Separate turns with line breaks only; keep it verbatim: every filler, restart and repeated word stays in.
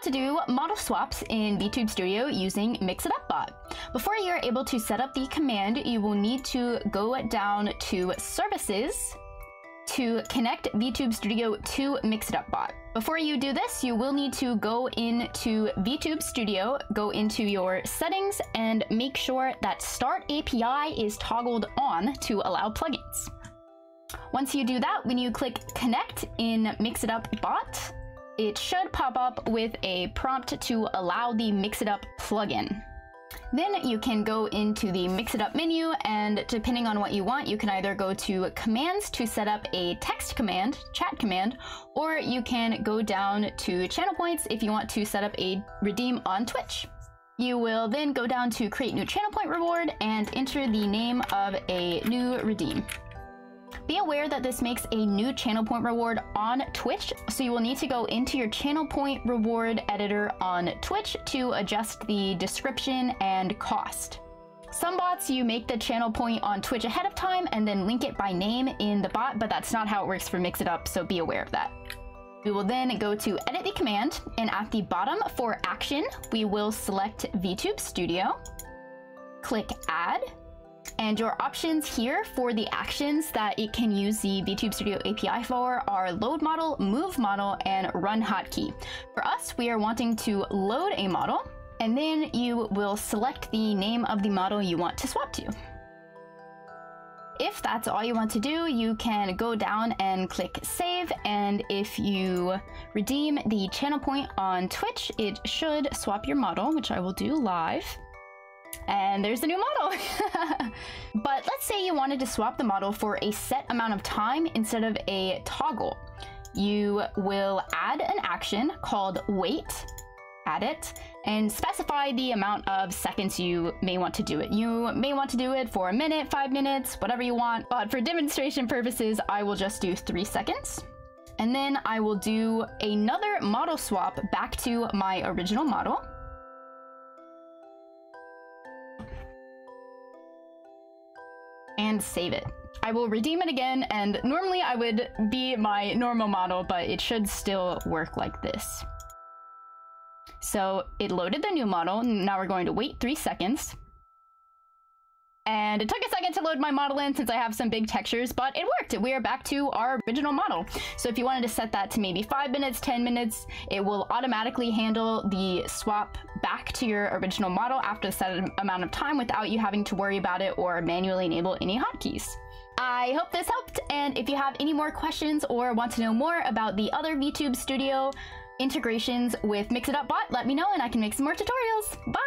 to do model swaps in Vtube Studio using Mix It Up Bot. Before you're able to set up the command, you will need to go down to Services to connect Vtube Studio to Mix It Up Bot. Before you do this, you will need to go into Vtube Studio, go into your settings, and make sure that Start A P I is toggled on to allow plugins. Once you do that, when you click Connect in Mix It Up Bot, it should pop up with a prompt to allow the Mix It Up plugin. Then you can go into the Mix It Up menu, and depending on what you want, you can either go to Commands to set up a text command, chat command, or you can go down to Channel Points if you want to set up a redeem on Twitch. You will then go down to Create New Channel Point Reward and enter the name of a new redeem. Be aware that this makes a new channel point reward on Twitch, so you will need to go into your channel point reward editor on Twitch to adjust the description and cost. Some bots, you make the channel point on Twitch ahead of time and then link it by name in the bot, but that's not how it works for Mix It Up, so be aware of that. We will then go to Edit the Command, and at the bottom for Action, we will select Vtube Studio, click Add, and your options here for the actions that it can use the Vtube Studio A P I for are Load Model, Move Model, and Run Hotkey. For us, we are wanting to load a model, and then you will select the name of the model you want to swap to. If that's all you want to do, you can go down and click Save, and if you redeem the channel point on Twitch, it should swap your model, which I will do live. And there's the new model. But let's say you wanted to swap the model for a set amount of time instead of a toggle. You will add an action called wait, add it, and specify the amount of seconds you may want to do it. You may want to do it for a minute, five minutes, whatever you want, but for demonstration purposes, I will just do three seconds. And then I will do another model swap back to my original model. And save it. I will redeem it again, and normally I would be my normal model, but it should still work like this. So it loaded the new model. Now we're going to wait three seconds. And it took a second to load my model in since I have some big textures, but it worked. We are back to our original model. So if you wanted to set that to maybe five minutes, ten minutes, it will automatically handle the swap back to your original model after a set amount of time without you having to worry about it or manually enable any hotkeys. I hope this helped, and if you have any more questions or want to know more about the other Vtube Studio integrations with Mix It Up Bot, let me know and I can make some more tutorials. Bye!